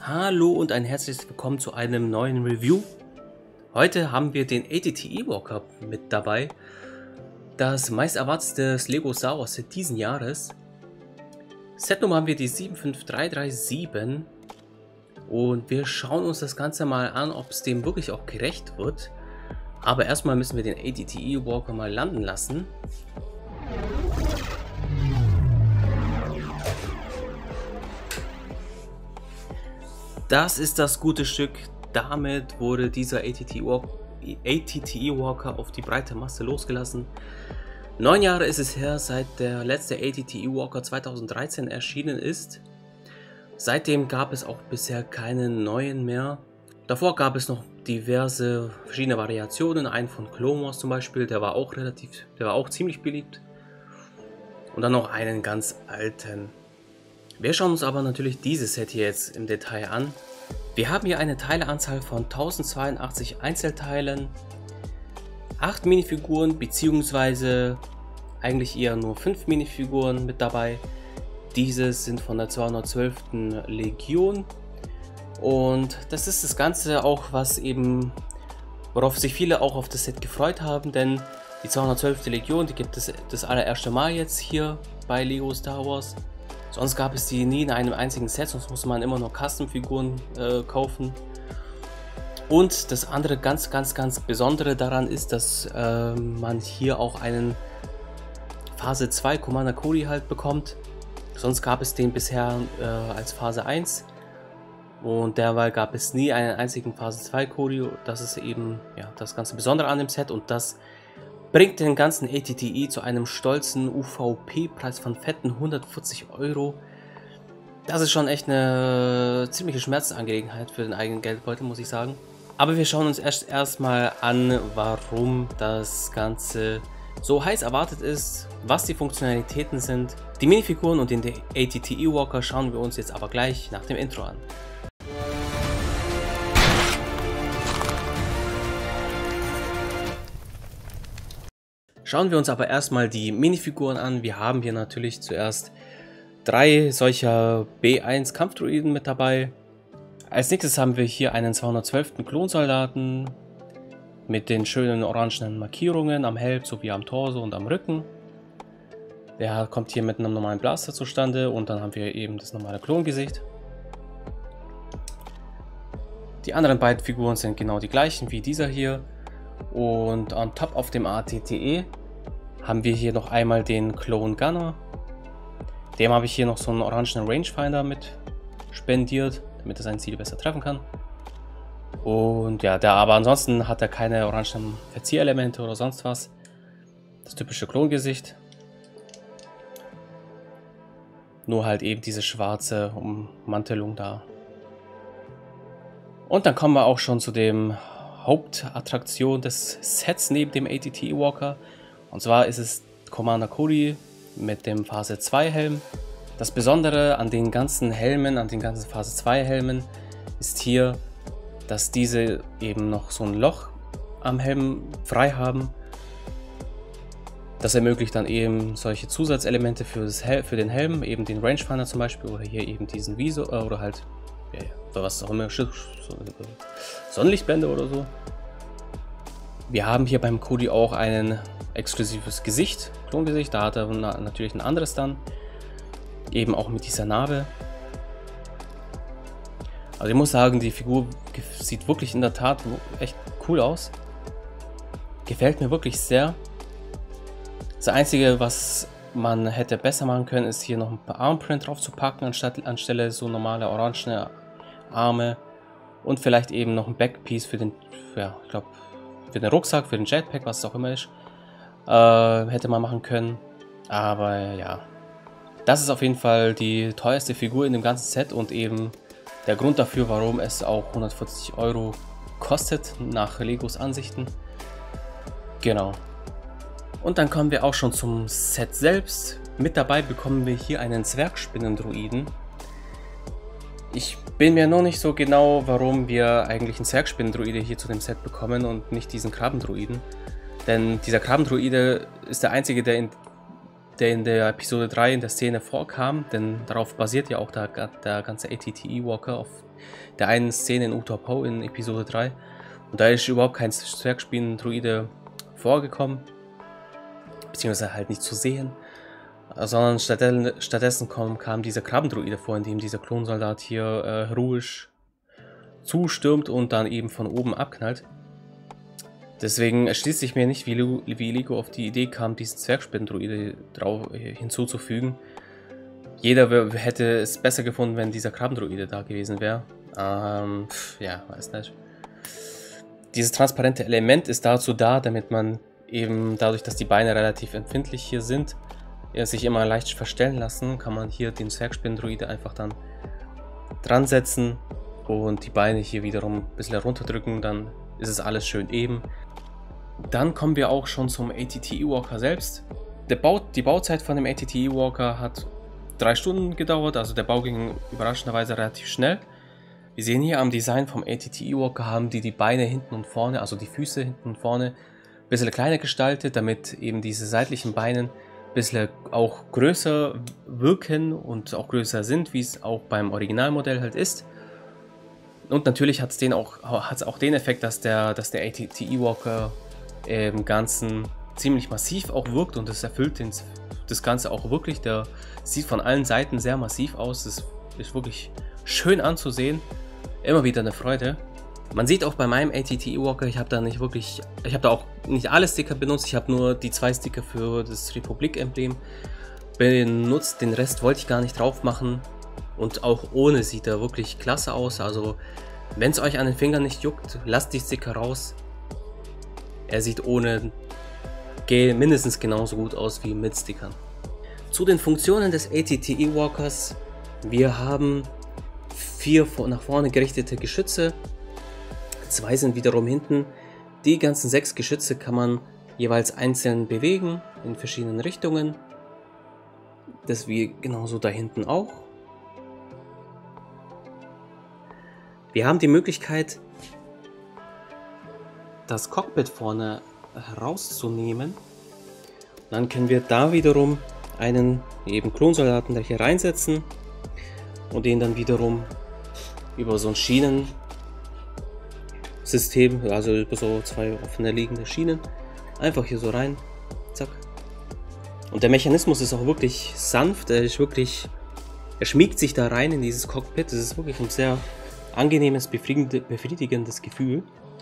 Hallo und ein herzliches Willkommen zu einem neuen Review. Heute haben wir den AT-T Ewalker mit dabei. Das meist erwartete Lego Star Wars Set diesen Jahres. Setnummer haben wir die 75337 und wir schauen uns das Ganze mal an, ob es dem wirklich auch gerecht wird. Aber erstmal müssen wir den AT-T Ewalker mal landen lassen. Das ist das gute Stück. Damit wurde dieser AT-T Ewalker auf die breite Masse losgelassen. 9 Jahre ist es her, seit der letzte AT-T Ewalker 2013 erschienen ist. Seitdem gab es auch bisher keine neuen mehr. Davor gab es noch diverse verschiedene Variationen. Einen von Clone Wars zum Beispiel, der war auch ziemlich beliebt. Und dann noch einen ganz alten. Wir schauen uns aber natürlich dieses Set hier jetzt im Detail an. Wir haben hier eine Teileanzahl von 1082 Einzelteilen, 8 Minifiguren bzw. eigentlich eher nur 5 Minifiguren mit dabei. Diese sind von der 212. Legion und das ist das Ganze auch, worauf sich viele auch auf das Set gefreut haben, denn die 212. Legion, die gibt es das allererste Mal jetzt hier bei Lego Star Wars. Sonst gab es die nie in einem einzigen Set, sonst musste man immer nur Custom-Figuren kaufen. Und das andere ganz Besondere daran ist, dass man hier auch einen Phase 2 Commander Cody halt bekommt. Sonst gab es den bisher als Phase 1. Und derweil gab es nie einen einzigen Phase 2 Cody. Das ist eben ja, das ganze Besondere an dem Set und das bringt den ganzen AT-T zu einem stolzen UVP-Preis von fetten 140 €. Das ist schon echt eine ziemliche Schmerzensangelegenheit für den eigenen Geldbeutel, muss ich sagen. Aber wir schauen uns erstmal an, warum das Ganze so heiß erwartet ist, was die Funktionalitäten sind. Die Minifiguren und den AT-T Ewalker schauen wir uns jetzt aber gleich nach dem Intro an. Schauen wir uns aber erstmal die Minifiguren an. Wir haben hier natürlich zuerst 3 solcher B1 Kampfdroiden mit dabei. Als nächstes haben wir hier einen 212. Klonsoldaten mit den schönen orangenen Markierungen am Helm sowie am Torso und am Rücken. Der kommt hier mit einem normalen Blaster zustande und dann haben wir eben das normale Klongesicht. Die anderen beiden Figuren sind genau die gleichen wie dieser hier. Und on top auf dem AT-TE haben wir hier noch einmal den Clone Gunner. Dem habe ich hier noch so einen orangenen Rangefinder mit spendiert, damit er sein Ziel besser treffen kann. Und ja, aber ansonsten hat er keine orangen Verzierelemente oder sonst was. Das typische Klongesicht. Nur halt eben diese schwarze Ummantelung da. Und dann kommen wir auch schon zu dem Hauptattraktion des Sets neben dem AT-T Ewalker. Und zwar ist es Commander Cody mit dem Phase 2 Helm. Das Besondere an den ganzen Helmen, an den ganzen Phase 2 Helmen ist hier, dass diese eben noch so ein Loch am Helm frei haben. Das ermöglicht dann eben solche Zusatzelemente für den Helm, eben den Rangefinder zum Beispiel oder hier eben diesen Visor oder halt was auch immer, Sonnenlichtblende oder so. Wir haben hier beim Cody auch ein exklusives Gesicht, Klongesicht, da hat er natürlich ein anderes dann, eben auch mit dieser Narbe. Also ich muss sagen, die Figur sieht wirklich in der Tat echt cool aus. Gefällt mir wirklich sehr. Das Einzige, was man hätte besser machen können, ist hier noch ein paar Armprint drauf zu packen, anstelle so normale orangene Arme und vielleicht eben noch ein Backpiece für den, ja, ich glaube, für den Rucksack, für den Jetpack, was es auch immer ist, hätte man machen können. Aber ja, das ist auf jeden Fall die teuerste Figur in dem ganzen Set und eben der Grund dafür, warum es auch 140 € kostet, nach Legos Ansichten. Genau. Und dann kommen wir auch schon zum Set selbst. Mit dabei bekommen wir hier einen Zwergspinnendruiden. Ich bin mir noch nicht so genau, warum wir eigentlich einen Zwergspinnendruide hier zu dem Set bekommen und nicht diesen Krabendruiden. Denn dieser Krabendruide ist der einzige, der in der Episode 3 in der Szene vorkam, denn darauf basiert ja auch der ganze AT-T Ewalker, auf der einen Szene in Utapau in Episode 3. Und da ist überhaupt kein Zwergspinnen-Druide vorgekommen, beziehungsweise halt nicht zu sehen, sondern stattdessen kam dieser Krabbendruide vor, in dem dieser Klonsoldat hier heroisch zustürmt und dann eben von oben abknallt. Deswegen erschließt sich mir nicht, wie Lego auf die Idee kam, diesen Zwergspinnen-Druide hinzuzufügen. Jeder hätte es besser gefunden, wenn dieser Krabbendruide da gewesen wäre. Ja, weiß nicht. Dieses transparente Element ist dazu da, damit man eben dadurch, dass die Beine relativ empfindlich hier sind, sich immer leicht verstellen lassen, kann man hier den Zwergspinnen-Druide einfach dann dran setzen und die Beine hier wiederum ein bisschen runterdrücken, dann ist es alles schön eben. Dann kommen wir auch schon zum ATT Ewalker selbst. Die Bauzeit von dem ATT Ewalker hat 3 Stunden gedauert, also der Bau ging überraschenderweise relativ schnell. Wir sehen hier am Design vom ATT Ewalker haben die Beine hinten und vorne, also die Füße hinten und vorne, ein bisschen kleiner gestaltet, damit eben diese seitlichen Beine ein bisschen auch größer wirken und auch größer sind, wie es auch beim Originalmodell halt ist. Und natürlich hat es auch den Effekt, dass der ATT Ewalker im Ganzen ziemlich massiv auch wirkt und es erfüllt das Ganze auch wirklich. Der sieht von allen Seiten sehr massiv aus, das ist wirklich schön anzusehen, immer wieder eine Freude. Man sieht auch bei meinem ATT Ewalker, ich habe da auch nicht alle Sticker benutzt, ich habe nur die 2 Sticker für das Republik-Emblem benutzt, den Rest wollte ich gar nicht drauf machen und auch ohne sieht er wirklich klasse aus, also wenn es euch an den Fingern nicht juckt, lasst die Sticker raus. Er sieht ohne mindestens genauso gut aus wie mit Stickern. Zu den Funktionen des ATT Ewalkers. Wir haben 4 nach vorne gerichtete Geschütze, 2 sind wiederum hinten. Die ganzen 6 Geschütze kann man jeweils einzeln bewegen in verschiedenen Richtungen. Das wie genauso da hinten auch. Wir haben die Möglichkeit, das Cockpit vorne herauszunehmen. Dann können wir da wiederum einen eben Klonsoldaten hier reinsetzen und den dann wiederum über so ein Schienensystem, also über so 2 offene liegende Schienen, einfach hier so rein, zack. Und der Mechanismus ist auch wirklich sanft, er schmiegt sich da rein in dieses Cockpit, das ist wirklich ein sehr angenehmes, befriedigendes Gefühl.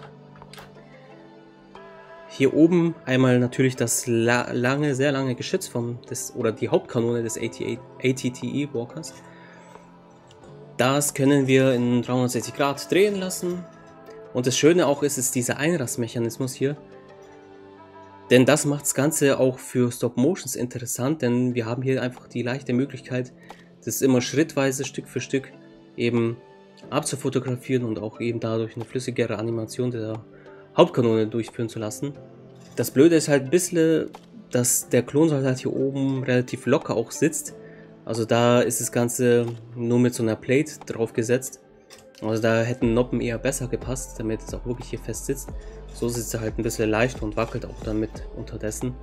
Hier oben einmal natürlich das sehr lange Geschütz oder die Hauptkanone des ATT Ewalkers. Das können wir in 360 Grad drehen lassen. Und das Schöne auch ist dieser Einrastmechanismus hier. Denn das macht das Ganze auch für Stop-Motions interessant, denn wir haben hier einfach die leichte Möglichkeit, das immer schrittweise, Stück für Stück eben abzufotografieren und auch eben dadurch eine flüssigere Animation der Hauptkanone durchführen zu lassen. Das Blöde ist halt ein bisschen, dass der Klonsoldat hier oben relativ locker auch sitzt. Also da ist das Ganze nur mit so einer Plate drauf gesetzt. Also da hätten Noppen eher besser gepasst, damit es auch wirklich hier fest sitzt. So sitzt er halt ein bisschen leicht und wackelt auch damit unterdessen.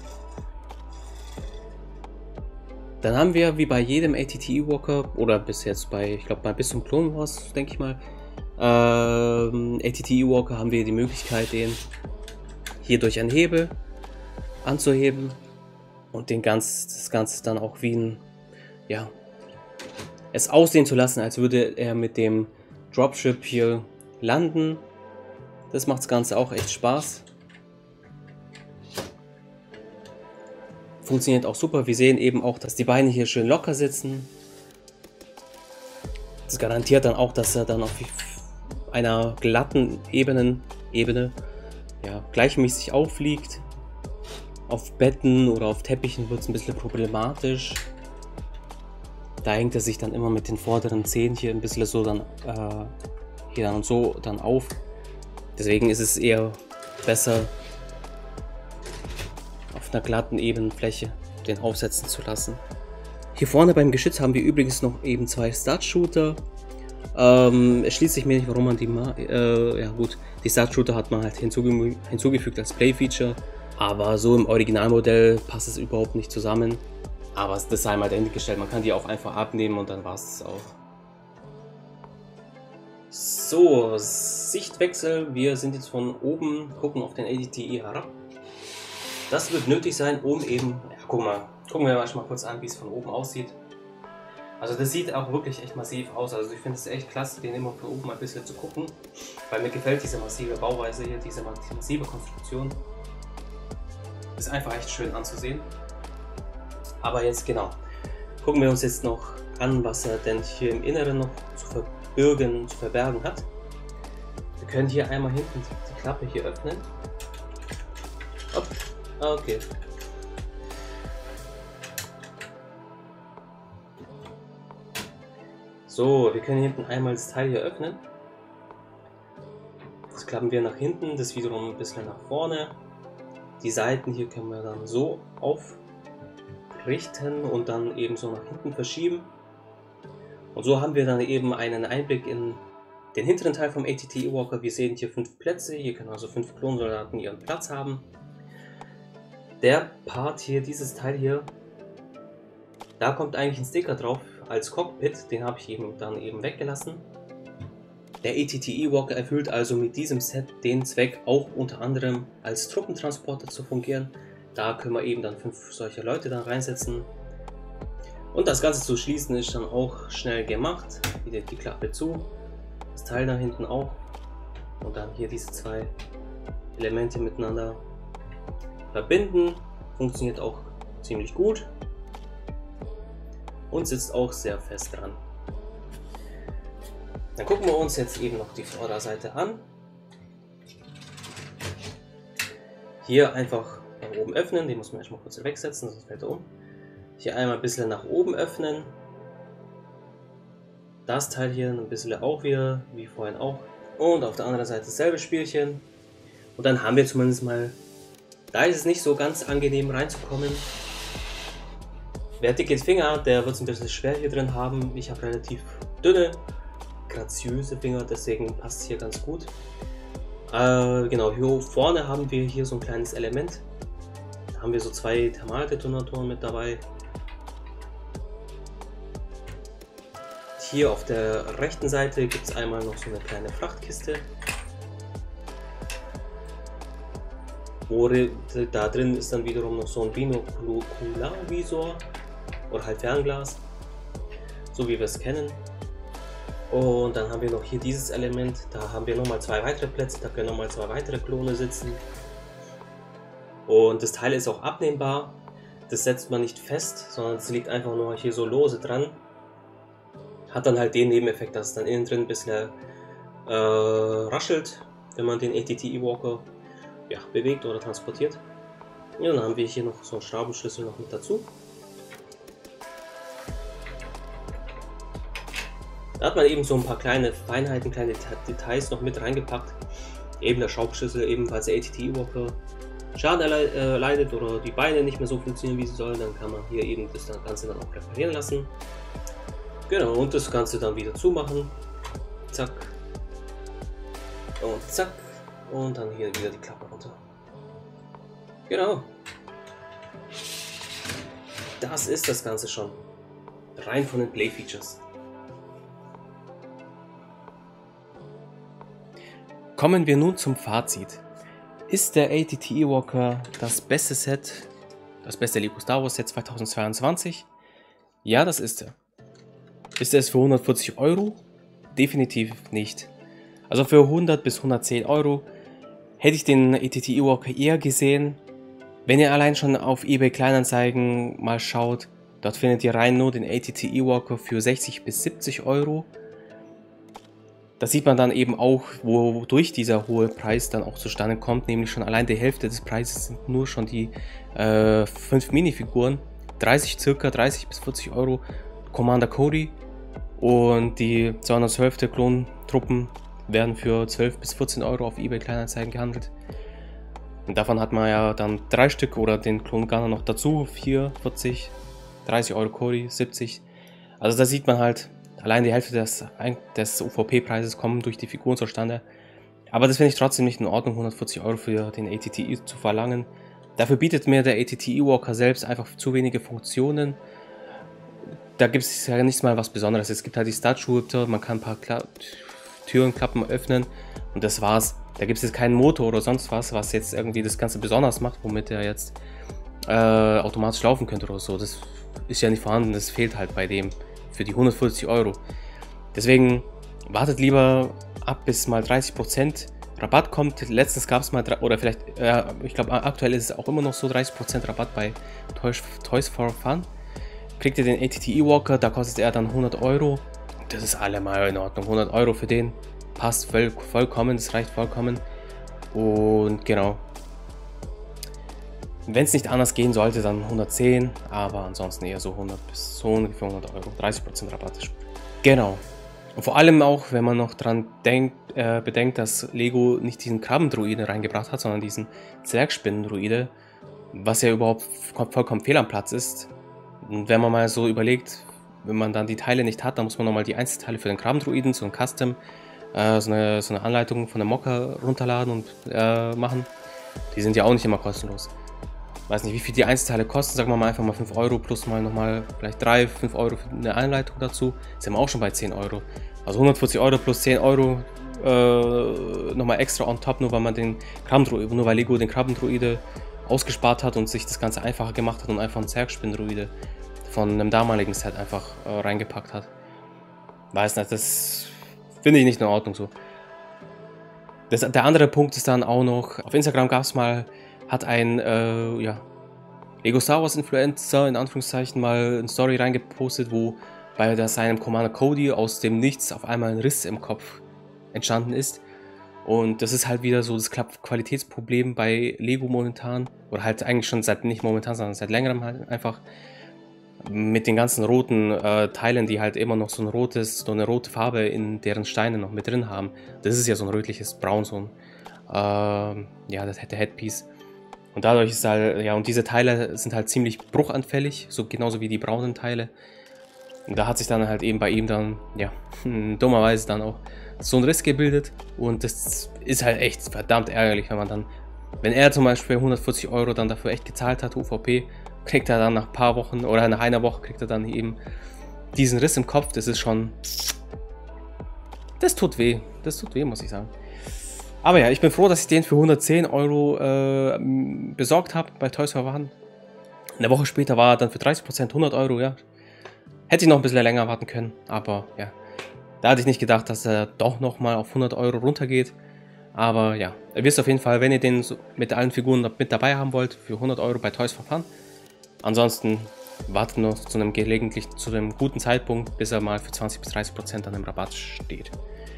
Dann haben wir wie bei jedem ATT Ewalker, oder bis jetzt bis zum Clone Wars, denke ich mal, ATT Ewalker haben wir die Möglichkeit, den hier durch einen Hebel anzuheben und das Ganze dann auch wie es aussehen zu lassen, als würde er mit dem Dropship hier landen. Das macht das Ganze auch echt Spaß. Funktioniert auch super. Wir sehen eben auch, dass die Beine hier schön locker sitzen. Das garantiert dann auch, dass er dann auf einer glatten Ebene gleichmäßig aufliegt. Auf Betten oder auf Teppichen wird es ein bisschen problematisch. Da hängt er sich dann immer mit den vorderen Zehen hier ein bisschen so dann auf. Deswegen ist es eher besser, auf einer glatten, ebenen Fläche den aufsetzen zu lassen. Hier vorne beim Geschütz haben wir übrigens noch eben 2 Start-Shooter. Es schließt sich mir nicht, warum man die die Start-Shooter hat man halt hinzugefügt als Play-Feature. Aber so im Originalmodell passt es überhaupt nicht zusammen. Aber das sei mal dahingestellt, man kann die auch einfach abnehmen und dann war es auch. So, Sichtwechsel. Wir sind jetzt von oben, gucken auf den ATTE herab. Das wird nötig sein, um eben, ja, gucken wir mal kurz an, wie es von oben aussieht. Also das sieht auch wirklich echt massiv aus. Also ich finde es echt klasse, den immer von oben ein bisschen zu gucken, weil mir gefällt diese massive Bauweise hier, diese massive Konstruktion. Ist einfach echt schön anzusehen. Aber jetzt genau, gucken wir uns jetzt noch an, was er denn hier im Inneren noch zu verbergen hat. Wir können hier einmal hinten die Klappe hier öffnen. Hopp. Okay. So, wir können hinten einmal das Teil hier öffnen. Das klappen wir nach hinten, das wiederum ein bisschen nach vorne. Die Seiten hier können wir dann so aufrichten und dann eben so nach hinten verschieben. Und so haben wir dann eben einen Einblick in den hinteren Teil vom ATTE Walker. Wir sehen hier 5 Plätze, hier können also 5 Klonsoldaten ihren Platz haben. Der Part hier, dieses Teil hier, da kommt eigentlich ein Sticker drauf als Cockpit, den habe ich dann weggelassen. Der ATTE Walker erfüllt also mit diesem Set den Zweck, auch unter anderem als Truppentransporter zu fungieren. Da können wir eben dann 5 solcher Leute dann reinsetzen. Und das Ganze zu schließen ist dann auch schnell gemacht. Wieder die Klappe zu, das Teil da hinten auch. Und dann hier diese 2 Elemente miteinander verbinden. Funktioniert auch ziemlich gut. Und sitzt auch sehr fest dran. Dann gucken wir uns jetzt eben noch die Vorderseite an. Hier einfach nach oben öffnen, den muss man erstmal kurz wegsetzen, sonst fällt er um. Hier einmal ein bisschen nach oben öffnen. Das Teil hier ein bisschen auch wieder, wie vorhin auch. Und auf der anderen Seite dasselbe Spielchen. Und dann haben wir zumindest mal, da ist es nicht so ganz angenehm reinzukommen. Wer dicke Finger hat, der wird es ein bisschen schwer hier drin haben. Ich habe relativ dünne, graziöse Finger, deswegen passt es hier ganz gut. Genau, hier vorne haben wir hier so ein kleines Element. Da haben wir so 2 Thermaldetonatoren mit dabei. Hier auf der rechten Seite gibt es einmal noch so eine kleine Frachtkiste. Da drin ist dann wiederum noch so ein Binokularvisor oder halt Fernglas, so wie wir es kennen. Und dann haben wir noch hier dieses Element, da haben wir nochmal 2 weitere Plätze, da können nochmal 2 weitere Klone sitzen. Und das Teil ist auch abnehmbar, das setzt man nicht fest, sondern es liegt einfach nur hier so lose dran. Hat dann halt den Nebeneffekt, dass es dann innen drin ein bisschen raschelt, wenn man den ATTE Walker bewegt oder transportiert. Ja, dann haben wir hier noch so einen Schraubenschlüssel noch mit dazu. Da hat man eben so ein paar kleine Feinheiten, kleine Details noch mit reingepackt. Eben der Schraubschlüssel, eben falls der ATTE Walker Schaden erleidet oder die Beine nicht mehr so funktionieren, wie sie sollen, dann kann man hier eben das Ganze dann auch reparieren lassen. Genau, und das Ganze dann wieder zumachen. Zack. Und zack. Und dann hier wieder die Klappe runter. Genau. Das ist das Ganze schon. Rein von den Play Features. Kommen wir nun zum Fazit. Ist der ATTE Walker das beste Set, das beste Lego Star Wars Set 2022? Ja, das ist er. Ist er es für 140 Euro? Definitiv nicht. Also für 100 bis 110 Euro hätte ich den ATTE Walker eher gesehen. Wenn ihr allein schon auf eBay Kleinanzeigen mal schaut, dort findet ihr rein nur den ATTE Walker für 60 bis 70 Euro. Das sieht man dann eben auch, wodurch dieser hohe Preis dann auch zustande kommt, nämlich schon allein die Hälfte des Preises sind nur schon die 5 Minifiguren, circa 30 bis 40 Euro Commander Cody und die 212. Klontruppen werden für 12 bis 14 Euro auf eBay Kleinanzeigen gehandelt. Und davon hat man ja dann 3 Stück oder den Klon Gunner noch dazu, 4, 40, 30 Euro Cody, 70. Also da sieht man halt, allein die Hälfte des UVP-Preises kommen durch die Figuren zustande. Aber das finde ich trotzdem nicht in Ordnung, 140 Euro für den ATTE zu verlangen. Dafür bietet mir der ATTE Walker selbst einfach zu wenige Funktionen. Da gibt es ja nichts mal was Besonderes. Es gibt halt die Star Shooter, man kann ein paar Türen, Klappen öffnen und das war's. Da gibt es jetzt keinen Motor oder sonst was, was jetzt irgendwie das Ganze besonders macht, womit er jetzt automatisch laufen könnte oder so. Das ist ja nicht vorhanden, das fehlt halt bei dem für die 140 Euro. Deswegen wartet lieber ab, bis mal 30% Rabatt kommt. Letztens gab es mal, oder vielleicht, ich glaube aktuell ist es auch immer noch so, 30% Rabatt bei Toys for Fun. Kriegt ihr den ATT Ewalker, da kostet er dann 100 Euro. Das ist allemal in Ordnung. 100 Euro für den passt vollkommen, das reicht vollkommen. Und genau. Wenn es nicht anders gehen sollte, dann 110, aber ansonsten eher so 100 bis so ungefähr 100 Euro. 30% Rabatt ist gut. Genau. Und vor allem auch, wenn man noch dran bedenkt, dass Lego nicht diesen Krabbendruide reingebracht hat, sondern diesen Zwergspinnendruide, was ja überhaupt vollkommen fehl am Platz ist. Und wenn man mal so überlegt, wenn man dann die Teile nicht hat, dann muss man nochmal die Einzelteile für den Krabbendruiden, so ein Custom, so eine Anleitung von der Mocker runterladen und machen. Die sind ja auch nicht immer kostenlos. Weiß nicht, wie viel die Einzelteile kosten, sagen wir mal einfach mal 5 Euro plus mal nochmal vielleicht 3, 5 Euro für eine Anleitung dazu. Sind wir auch schon bei 10 Euro. Also 140 Euro plus 10 Euro nochmal extra on top, nur weil man den Krabbendruide, nur weil Lego den Krabbendruide ausgespart hat und sich das Ganze einfacher gemacht hat und einfach einen Zwergspinndruide von einem damaligen Set einfach reingepackt hat. Weiß nicht, das finde ich nicht in Ordnung so. Der andere Punkt ist dann auch noch, auf Instagram gab es mal, hat ein Lego Star Wars Influencer in Anführungszeichen mal eine Story reingepostet, wo bei seinem Commander Cody aus dem Nichts auf einmal ein Riss im Kopf entstanden ist. Und das ist halt wieder so das Qualitätsproblem bei Lego momentan, oder halt eigentlich schon nicht momentan, sondern seit längerem halt einfach mit den ganzen roten Teilen, die halt immer noch so eine rote Farbe in deren Steine noch mit drin haben. Das ist ja so ein rötliches Braun, so ein, das der Headpiece. Und dadurch ist halt, und diese Teile sind halt ziemlich bruchanfällig, so genauso wie die braunen Teile. Und da hat sich dann halt eben bei ihm dann, dummerweise dann auch so ein Riss gebildet. Und das ist halt echt verdammt ärgerlich, wenn er zum Beispiel 140 Euro dann dafür echt gezahlt hat, UVP, kriegt er dann nach ein paar Wochen oder nach einer Woche kriegt er dann eben diesen Riss im Kopf. Das ist schon, das tut weh, muss ich sagen. Aber ja, ich bin froh, dass ich den für 110 Euro besorgt habe bei Toys for Fun. Eine Woche später war er dann für 30% 100 Euro, ja. Hätte ich noch ein bisschen länger warten können, aber ja. Da hatte ich nicht gedacht, dass er doch nochmal auf 100 Euro runtergeht. Aber ja, ihr wisst auf jeden Fall, wenn ihr den mit allen Figuren mit dabei haben wollt, für 100 Euro bei Toys for Fun. Ansonsten wartet noch zu einem guten Zeitpunkt, bis er mal für 20 bis 30% an dem Rabatt steht.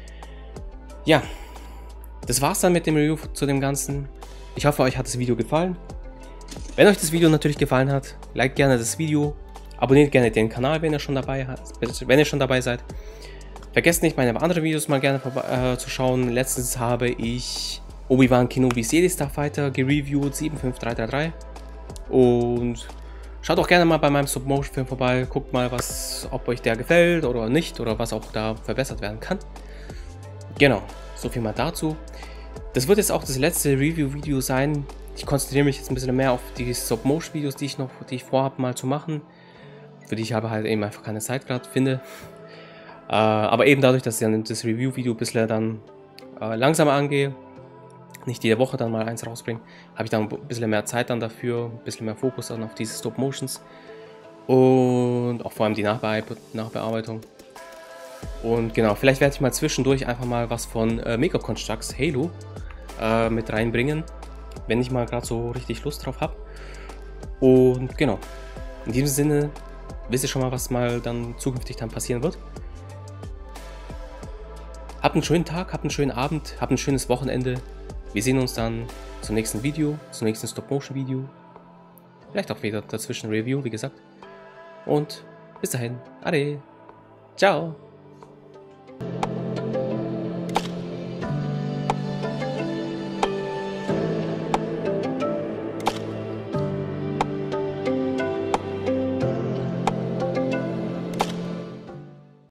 Ja. Das war's dann mit dem Review zu dem Ganzen. Ich hoffe, euch hat das Video gefallen. Wenn euch das Video natürlich gefallen hat, liked gerne das Video, abonniert gerne den Kanal, wenn ihr schon dabei seid. Vergesst nicht, meine anderen Videos mal gerne zu schauen. Letztens habe ich Obi-Wan Kenobi's Jedi Starfighter gereviewt, 75333. Und schaut auch gerne mal bei meinem Stop-Motion-Film vorbei. Guckt mal, ob euch der gefällt oder nicht oder was auch da verbessert werden kann. Genau. So viel mal dazu. Das wird jetzt auch das letzte Review-Video sein. Ich konzentriere mich jetzt ein bisschen mehr auf die Stop-Motion-Videos, die ich vorhabe mal zu machen. Für die ich aber halt eben einfach keine Zeit gerade finde. Aber eben dadurch, dass ich dann das Review-Video ein bisschen dann langsamer angehe, nicht jede Woche dann mal eins rausbringe, habe ich dann ein bisschen mehr Zeit dann dafür, ein bisschen mehr Fokus dann auf diese Stop-Motions. Und auch vor allem die Nachbearbeitung. Und genau, vielleicht werde ich mal zwischendurch einfach mal was von Mega Construx Halo mit reinbringen, wenn ich mal gerade so richtig Lust drauf habe. Und genau, in diesem Sinne wisst ihr schon mal, was mal dann zukünftig dann passieren wird. Habt einen schönen Tag, habt einen schönen Abend, habt ein schönes Wochenende. Wir sehen uns dann zum nächsten Video, zum nächsten Stop-Motion-Video. Vielleicht auch wieder dazwischen Review, wie gesagt. Und bis dahin, ade, ciao.